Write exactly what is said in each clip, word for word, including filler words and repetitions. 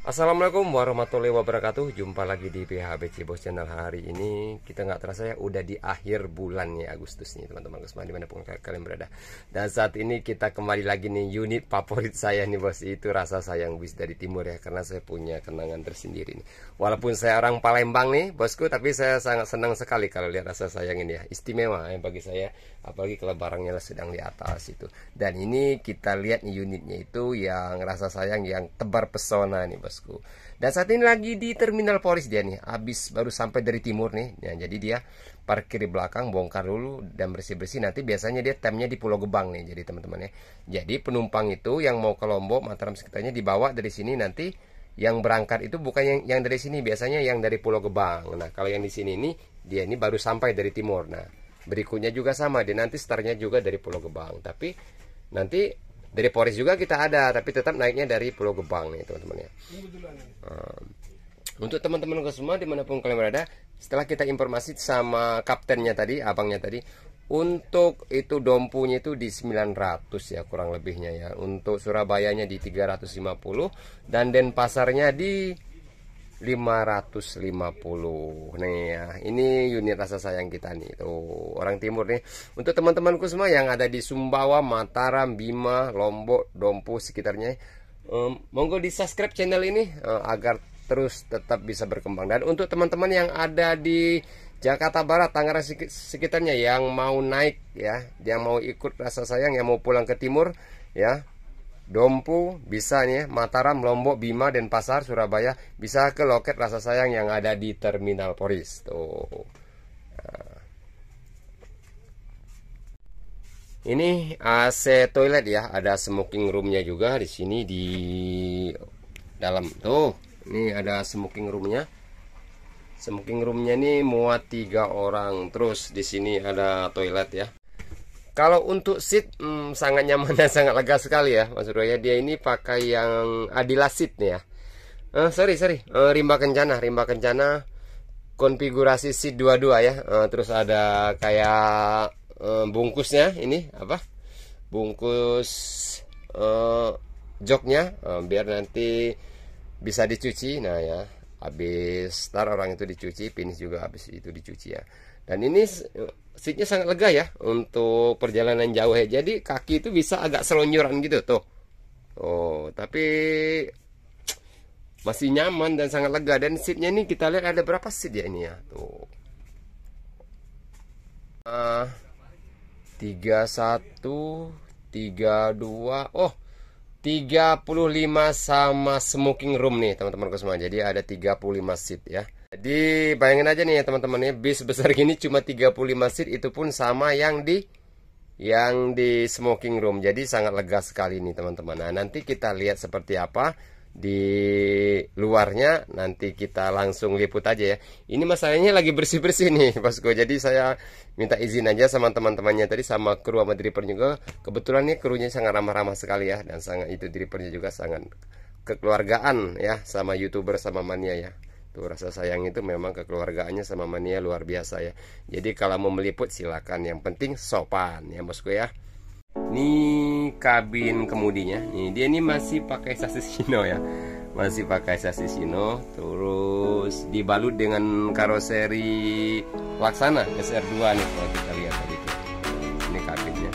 Assalamualaikum warahmatullahi wabarakatuh. Jumpa lagi di P H B C Bos Channel. Hari ini kita nggak terasa ya udah di akhir bulan ya Agustus nih teman-teman semua dimanapun kalian berada. Dan saat ini kita kembali lagi nih unit favorit saya nih bos, itu Rasa Sayang Bis dari Timur ya, karena saya punya kenangan tersendiri nih. Walaupun saya orang Palembang nih bosku, tapi saya sangat senang sekali kalau lihat Rasa Sayang ini ya, istimewa ya bagi saya, apalagi kalau barangnya sedang di atas itu. Dan ini kita lihat nih unitnya itu yang Rasa Sayang yang tebar pesona nih bos. Dan saat ini lagi di Terminal Polisi dia nih, habis baru sampai dari timur nih ya, jadi dia parkir di belakang, bongkar dulu dan bersih-bersih. Nanti biasanya dia temnya di Pulau Gebang nih, jadi teman-teman ya. Jadi penumpang itu yang mau ke Lombok, Mataram sekitarnya dibawa dari sini, nanti yang berangkat itu bukan yang, yang dari sini, biasanya yang dari Pulau Gebang. Nah kalau yang di sini ini dia ini baru sampai dari timur. Nah berikutnya juga sama, dia nanti startnya juga dari Pulau Gebang, tapi nanti dari Polres juga kita ada, tapi tetap naiknya dari Pulau Gebang nih teman-teman ya. Hmm. Untuk teman-teman semua dimanapun kalian berada, setelah kita informasi sama kaptennya tadi, abangnya tadi, untuk itu dompunya itu di sembilan ratus ya kurang lebihnya ya. Untuk Surabayanya di tiga ratus lima puluh dan Denpasarnya di lima ratus lima puluh nih ya. Ini unit Rasa Sayang kita nih tuh, orang timur nih. Untuk teman-temanku semua yang ada di Sumbawa, Mataram, Bima, Lombok, Dompu sekitarnya, um, monggo di subscribe channel ini uh, agar terus tetap bisa berkembang. Dan untuk teman-teman yang ada di Jakarta Barat, Tangerang sekitarnya yang mau naik ya, yang mau ikut Rasa Sayang, yang mau pulang ke timur ya, Dompu bisa nih, Mataram, Lombok, Bima, Denpasar, Surabaya, bisa ke loket Rasa Sayang yang ada di Terminal Polisi tuh. Nah. Ini A C toilet ya, ada smoking roomnya juga di sini di dalam tuh. Ini ada smoking roomnya. Smoking roomnya ini muat tiga orang. Terus di sini ada toilet ya. Kalau untuk seat hmm, sangat nyaman dan sangat lega sekali ya Mas Bro ya. Dia ini pakai yang Adila seat nih ya. Uh, sorry sorry, uh, rimba kencana, rimba kencana, konfigurasi seat dua puluh dua ya. Uh, terus ada kayak uh, bungkusnya ini apa? Bungkus uh, joknya, uh, biar nanti bisa dicuci. Nah ya, habis start orang itu dicuci, finish juga habis itu dicuci ya. Dan ini seatnya sangat lega ya untuk perjalanan jauh ya. Jadi kaki itu bisa agak selonjoran gitu tuh. Oh, tapi masih nyaman dan sangat lega. Dan seatnya ini kita lihat ada berapa seat ya ini ya. Tuh. Uh, tiga puluh satu, tiga puluh dua, oh tiga puluh lima sama smoking room nih teman-teman semua. Jadi ada tiga puluh lima seat ya. Jadi bayangin aja nih ya teman-teman ya, bis besar gini cuma tiga puluh lima seat, itu pun sama yang di yang di smoking room. Jadi sangat lega sekali nih teman-teman. Nah nanti kita lihat seperti apa di luarnya, nanti kita langsung liput aja ya. Ini masalahnya lagi bersih-bersih nih bosku. Jadi saya minta izin aja sama teman-temannya tadi, sama kru sama driver juga. Kebetulan nih krunya sangat ramah-ramah sekali ya, dan sangat itu drivernya juga sangat kekeluargaan ya, sama YouTuber sama mania ya. Tuh Rasa Sayang itu memang kekeluargaannya sama mania luar biasa ya. Jadi kalau mau meliput silakan, yang penting sopan ya bosku ya. Ini kabin kemudinya. Nih dia ini masih pakai sasis Sino ya. Masih pakai sasis Sino, terus dibalut dengan karoseri Laksana S R dua nih kalau kita lihat tadi tuh. Ini kabinnya.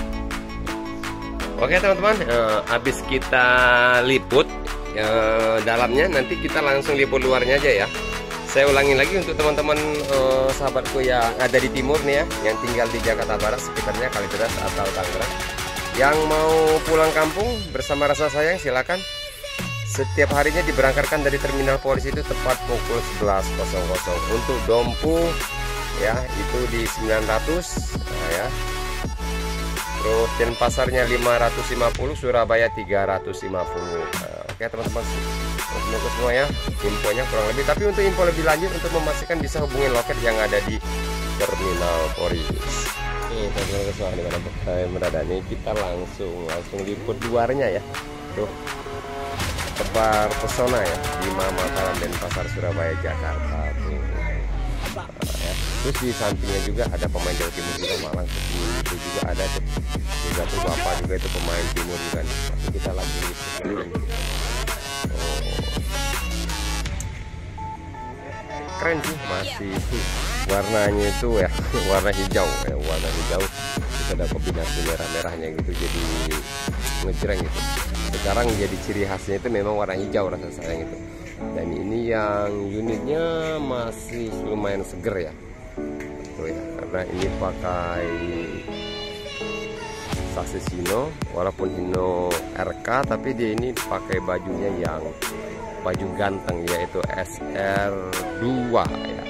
Oke teman-teman, eh, habis kita liput e, dalamnya, nanti kita langsung liput luarnya aja ya. Saya ulangi lagi untuk teman-teman e, sahabatku yang ada di timur nih ya, yang tinggal di Jakarta Barat sekitarnya, Kalideres atau Tangerang, yang mau pulang kampung bersama Rasa Sayang silakan. Setiap harinya diberangkatkan dari Terminal Polisi itu tepat pukul sebelas. Untuk Dompu ya itu di sembilan ratus nah, ya. Terus Denpasarnya lima ratus lima puluh, Surabaya tiga ratus lima puluh. Nah, oke teman-teman, untuk semua ya infonya kurang lebih. Tapi untuk info lebih lanjut, untuk memastikan bisa hubungi loket yang ada di Terminal Polisi. Nih teman-teman semua, di mana saya berada nih, kita langsung langsung liput luarnya ya. Tuh tebar pesona ya, Bima, Mataram, Denpasar, Surabaya, Jakarta tuh. Nah, ya. Terus di sampingnya juga ada pemain Jawa Timur juga, Malang itu juga ada tuh. Juga tuh bapak juga itu pemain timur juga nih. Tapi kita lagi dulu. Oh. keren sih, masih warnanya itu ya warna hijau ya, warna hijau terus ada kombinasi merah-merahnya gitu jadi ngejreng gitu. Sekarang jadi ciri khasnya itu memang warna hijau rasa sayang itu. Dan ini yang unitnya masih lumayan seger ya, tuh ya, karena ini pakai sasis Hino, walaupun Hino R K tapi dia ini pakai bajunya yang baju ganteng yaitu S R dua ya.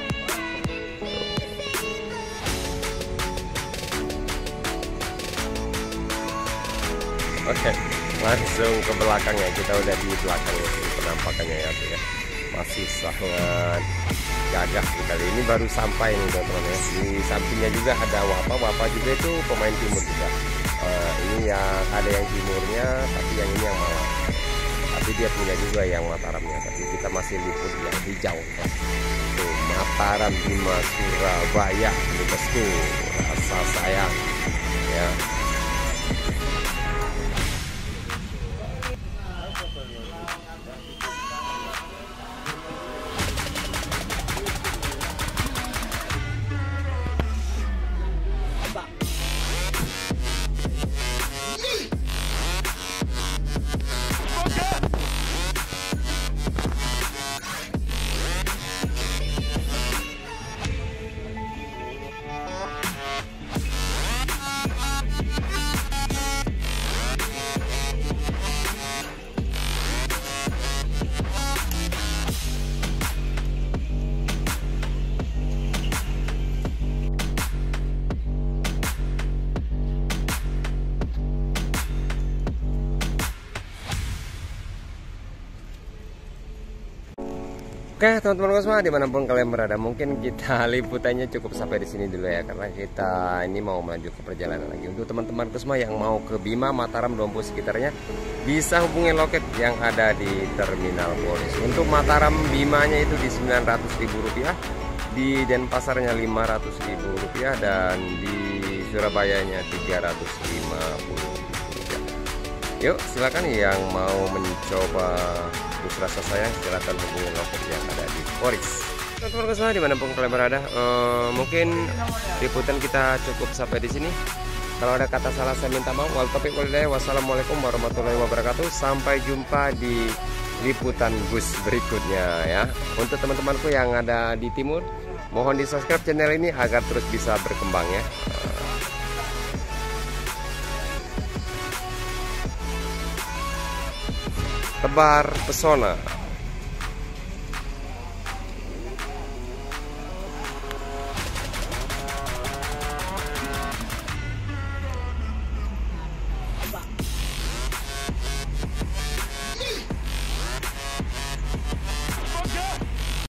Oke, langsung ke belakangnya. Kita udah di belakangnya penampakannya ya tuh ya, masih sangat gagah sekali. Ini baru sampai nih teman-teman ya. Di sampingnya juga ada Wapa, Wapa juga itu pemain timur juga. Uh, ini yang ada yang timurnya, tapi yang ini yang Malang. Tapi dia punya juga yang Mataramnya. Tapi kita masih liput yang hijau. Ya. Tuh Mataram Bima Surabaya, bosku, rasa sayang ya. Oke teman-teman semua dimanapun kalian berada, mungkin kita liputannya cukup sampai di sini dulu ya, karena kita ini mau melanjut ke perjalanan lagi. Untuk teman-teman semua yang mau ke Bima, Mataram, Dompu sekitarnya bisa hubungi loket yang ada di Terminal Polis. Untuk Mataram Bimanya itu di sembilan ratus ribu rupiah, di Denpasarnya lima ratus ribu rupiah, dan di Surabayanya tiga ratus lima puluh ribu rupiah. Yuk silakan yang mau mencoba bus rasa sayang, silakan hubungi loket yang ada di Polis. Teman-teman semua dimanapun kalian berada, uh, mungkin liputan kita cukup sampai di sini. Kalau ada kata salah saya minta maaf. Wassalamualaikum warahmatullahi wabarakatuh. Sampai jumpa di liputan bus berikutnya ya. Untuk teman-temanku yang ada di timur, mohon di subscribe channel ini agar terus bisa berkembang ya. Tebar pesona.